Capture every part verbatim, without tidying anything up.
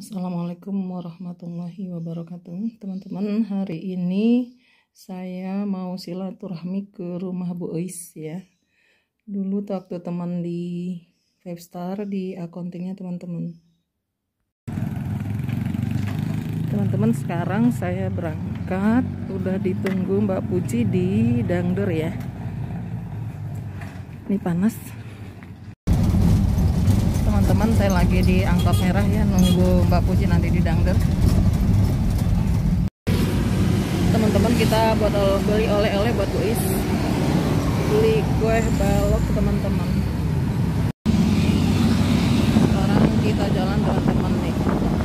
Assalamualaikum warahmatullahi wabarakatuh. Teman-teman, hari ini saya mau silaturahmi ke rumah Bu Ois ya. Dulu waktu teman di Five Star di accountingnya teman-teman. Teman-teman, sekarang saya berangkat. Udah ditunggu Mbak Puji di Dangder ya. Ini panas. Teman-teman, saya lagi di angkot merah ya, nunggu Mbak Puji nanti di Dangder. Teman-teman, kita buat beli oleh-oleh buat Bu Ois, beli kue balok teman-teman. Sekarang kita jalan dengan teman nih.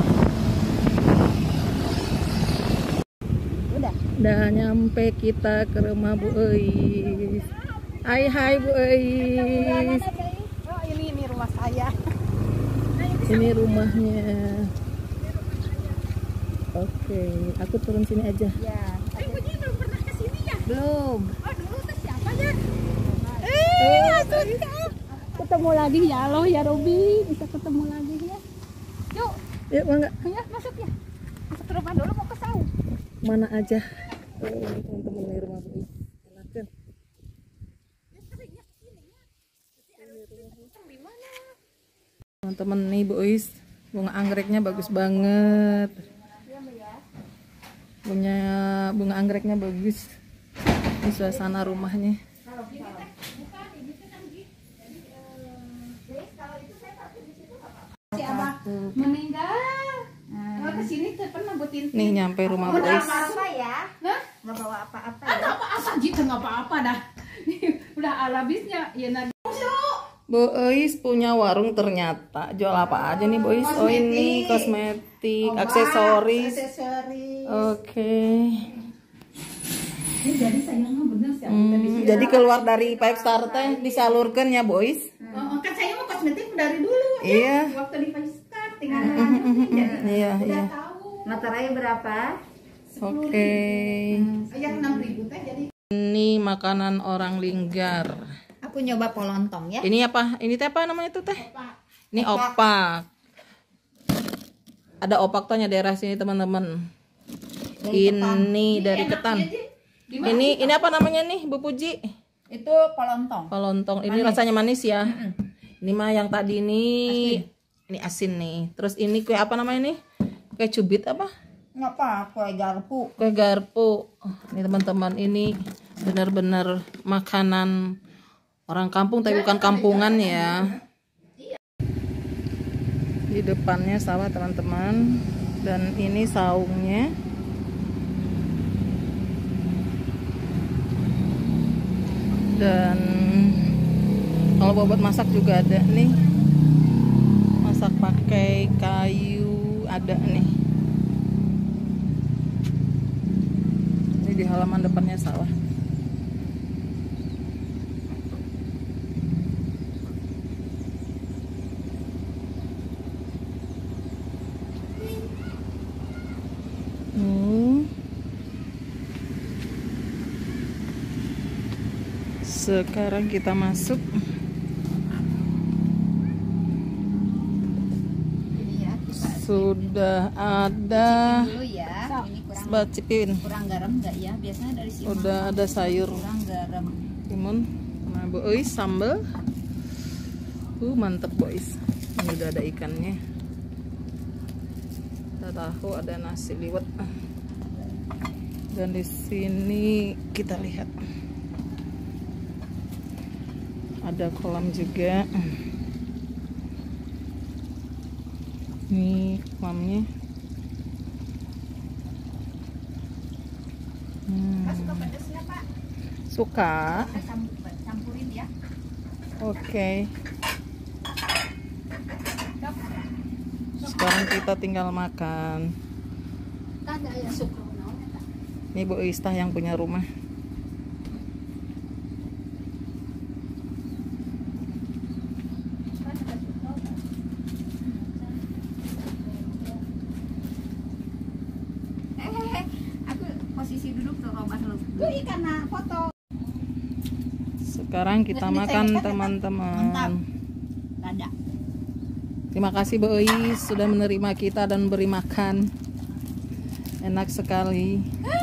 Udah, udah nyampe kita ke rumah Bu Ois. Hai hai Bu Ois. Oh, ini ini rumah saya. Ini rumahnya. Oke, aku turun sini aja. Ya. Eh, Puji belum pernah ke sini ya? Belum. Oh, dulu tuh siapa ya? Eh, oh, ketemu lagi ya lo ya Robi, bisa ketemu lagi ya. Yuk. Yuk, mangga. Ya, masuk ya. Masuk ke rumah dulu mau ke saung. Mana aja. Oh, ini teman-teman di rumah Bu Ois. Enakan. Teman-teman, nih Bu Ois, bunga anggreknya bagus banget. Punya bunga anggreknya bagus. Ini suasana rumahnya. Si Abah meninggal. Nah, ke sini tuh pernah buatin. Nih nyampe rumah Bu Ois. apa ya? Hah? Nggak bawa apa-apa Ah, ya? nggak apa-apa gitu, nggak apa-apa dah. Udah alabisnya ya nanti. Bu Ois punya warung ternyata. Jual apa aja nih Bu Ois? Oh, ini kosmetik, aksesoris. Aksesoris. Oke. Ini jadi sayangnya bener sih. Hmm, jadi keluar dari Five Star teh disalurkan ya Bu Ois? Oh, kan saya mau kosmetik dari dulu. Iya. Waktu di Five Star tinggal Iya, iya. udah tahu. Materai berapa? Oke. Yang enam ribu teh jadi. Ini makanan orang Linggar. Aku nyoba polontong ya. Ini apa? Ini teh apa namanya itu teh? Ini opak. Ada opak tuhnya daerah sini teman-teman. Ini dari Ketan. Ini ini apa namanya nih Bu Puji? Itu polontong. Polontong. Ini rasanya manis ya. Ini mah yang tadi nih. Ini asin nih. Terus ini kue apa namanya nih? Kue cubit apa? Ngapa? Kue garpu. Kue garpu. Oh, ini teman-teman, ini benar-benar makanan orang kampung tapi bukan kampungan ya. Di depannya sawah teman-teman, dan ini saungnya. Dan kalau bobot masak juga ada nih. Masak pakai kayu ada nih. Ini di halaman depannya sawah. Hmm. Sekarang kita masuk. Ini ya, kita Sudah ada dulu ya. Ini kurang sebacipin. kurang garam enggak ya? Biasanya dari sini Udah ada sayur kurang garam. timun. Nah, Bu Ois sambal. Uh, mantep Bu Ois. Ini udah ada ikannya. Ada tahu, ada nasi liwet. Dan di sini kita lihat ada kolam juga. Ini kolamnya. Hmm. Mas suka pedasnya, Pak? Suka. Saya campur, campurin ya. Oke. Sekarang kita tinggal makan. Ada ya suka. Ini Bu Ois yang punya rumah. Eh, aku posisi duduk tuh robah lu. Tuh karena foto. Sekarang kita makan teman-teman. Dada. Terima kasih Bu Ois sudah menerima kita dan beri makan. Enak sekali.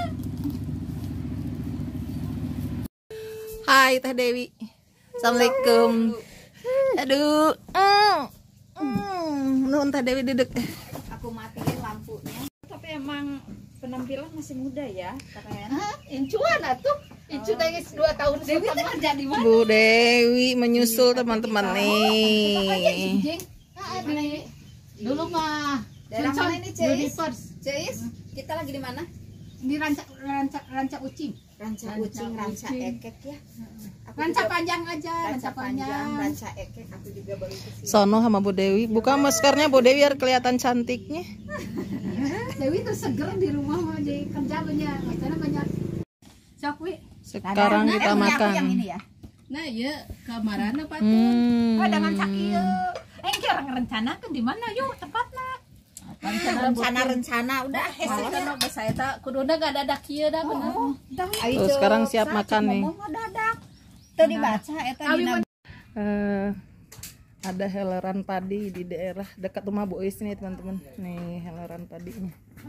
Hai Teh Dewi. Assalamualaikum. Aduh. Mm. Mm. Nun Teh Dewi duduk. Aku matiin lampunya. Tapi emang penampilan masih muda ya, keren. Incuan atuh. Incu nangis dua tahun Dewi tuh kerja di mana? Bu Dewi menyusul teman-teman nih. Dulu mah Daerah Sunson, mana ini, Cis? Universe. Cis, kita lagi di mana? Di ranca ranca ranca ucing. Ranca Ranca Ucing, Ranca Ucing. Ekek ya. Aku Ranca juga- panjang aja, Ranca ranca panjang, panjang. Ranca Ekek. Aku juga baru kesini. Sono sama Bu Dewi. Buka maskernya Bu Dewi biar kelihatan cantiknya. Dewi tuh seger di rumah mau jadi kerja banyak, macamnya banyak. Sok wi. Sekarang kita Nah, aku yang makan. ini ya. Nah, ya kamaran apa tuh? Hmm. Oh, dengan sakieu. Eh, kira ngerencanakan di mana yuk tepatnya? Rencana-rencana udah Hese kan geus saya tak kuduna gak dadak kieu dah bener. Tuh, sekarang siap makan nih. Dadak. Teu dibaca eta dina. Eh, ada heleran padi di daerah dekat rumah Bu Ois nih teman-teman. Nih heleran padinya.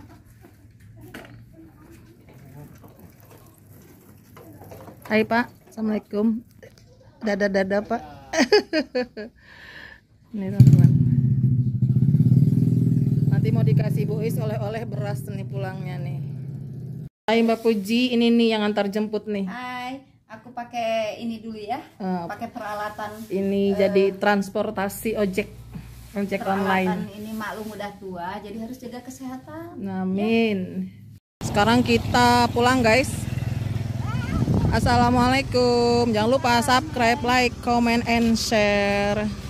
Hai Pak, Assalamualaikum. Dada-dada Pak. Nih teman-teman. Nanti mau dikasih Bu Ois oleh-oleh beras nih pulangnya nih. Hai Mbak Puji, ini nih yang antar jemput nih. Hai, aku pakai ini dulu ya. Eh, Pakai peralatan ini jadi transportasi ojek ojek peralatan online. ini maklum udah tua, jadi harus jaga kesehatan. Amin. Sekarang kita pulang guys. Assalamualaikum. Jangan lupa subscribe, like, comment, and share.